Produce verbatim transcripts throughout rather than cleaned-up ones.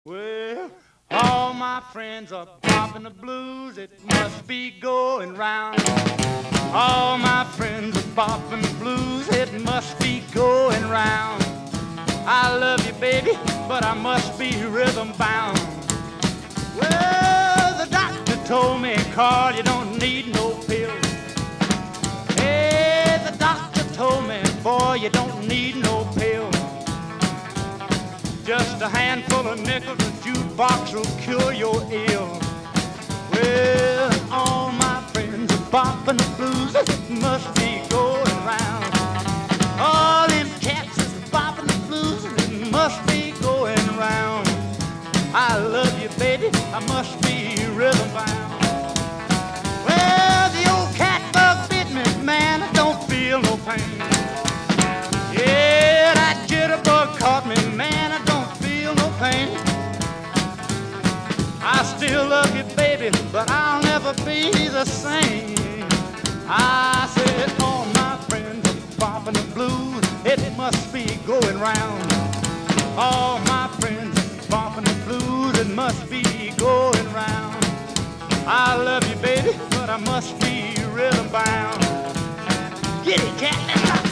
Well, all my friends are popping the blues, it must be going round. All my friends are popping the blues, it must be going round. I love you, baby, but I must be rhythm bound. Well, the doctor told me, Carl, you don't need no pills. Hey, the doctor told me, boy, you don't need no pills. Just a handful of nickels, a jukebox will cure your ill. Well, all my friends are popping the blues, it must be going round. All them cats is popping the blues, it must be going round. I love you, baby, I must be rhythm bound. Well, the old cat bug bit me, man, I don't feel no pain. Yeah, that jitterbug caught me, man, I don't feel no pain. I still love you, baby, but I'll never be the same. I said all my friends are popping the blues, it must be going round. All my friends are popping the blues, it must be going round. I love you, baby, but I must be rhythm bound. Get it, cat, let's rock.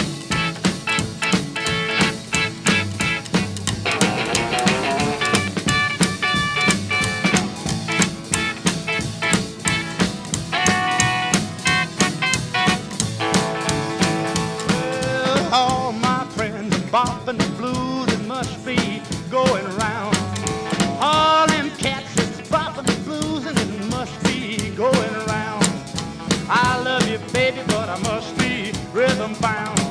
All my friends are bopping the blues, it must be going round. All them cats is bopping the blues, and it must be going round. I love you, baby, but I must be rhythm bound.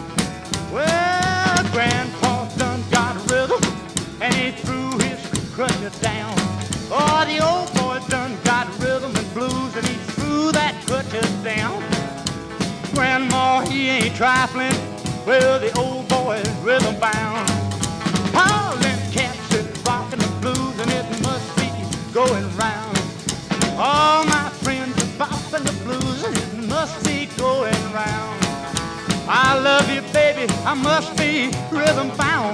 Well, Grandpa done got rhythm, and he threw his crutches down. Oh, the old boy done got rhythm and blues, and he threw that crutches down. Grandma, he ain't trifling, well, the old boy is rhythm bound. All them cats is rocking the blues, and it must be going round. All my friends are bopping the blues, and it must be going round. I love you, baby, I must be rhythm bound.